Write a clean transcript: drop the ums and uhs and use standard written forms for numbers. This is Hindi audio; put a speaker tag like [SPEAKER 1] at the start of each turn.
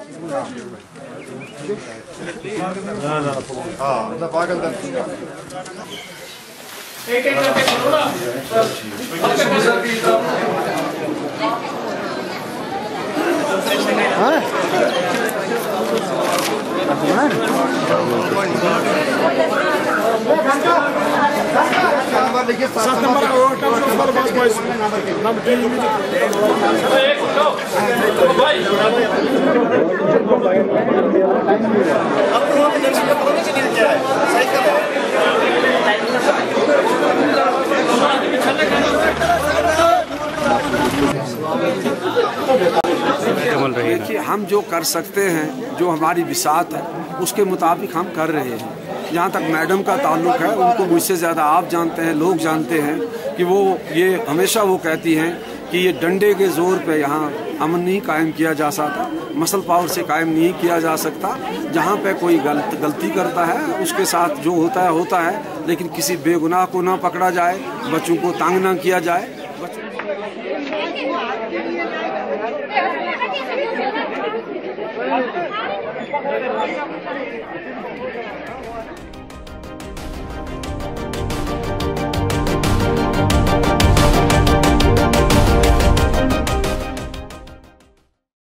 [SPEAKER 1] देखिए, हम जो कर सकते हैं, जो हमारी विसात है उसके मुताबिक हम कर रहे हैं। जहाँ तक मैडम का ताल्लुक है, उनको मुझसे ज़्यादा आप जानते हैं, लोग जानते हैं कि वो ये हमेशा वो कहती हैं कि ये डंडे के ज़ोर पे यहाँ अमन नहीं कायम किया जा सकता, मसल पावर से कायम नहीं किया जा सकता। जहाँ पे कोई गलती करता है उसके साथ जो होता है, लेकिन किसी बेगुनाह को ना पकड़ा जाए, बच्चों को तंग ना किया जाए।